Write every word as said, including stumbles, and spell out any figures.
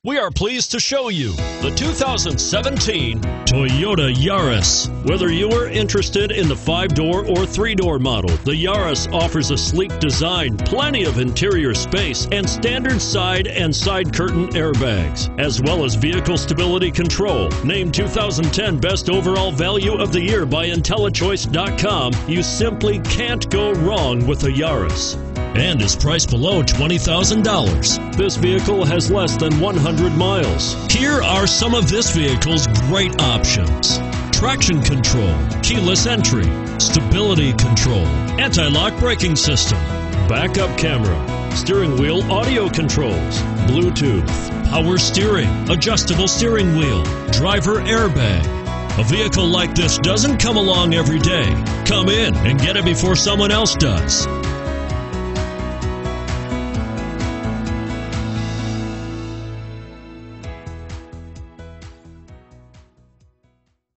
We are pleased to show you the two thousand seventeen Toyota Yaris. Whether you are interested in the five-door or three-door model, the Yaris offers a sleek design, plenty of interior space, and standard side and side curtain airbags, as well as vehicle stability control. Named two thousand ten Best Overall Value of the Year by IntelliChoice dot com, you simply can't go wrong with a Yaris, and is priced below twenty thousand dollars. This vehicle has less than one hundred miles. Here are some of this vehicle's great options: traction control, keyless entry, stability control, anti-lock braking system, backup camera, steering wheel audio controls, Bluetooth, power steering, adjustable steering wheel, driver airbag. A vehicle like this doesn't come along every day. Come in and get it before someone else does.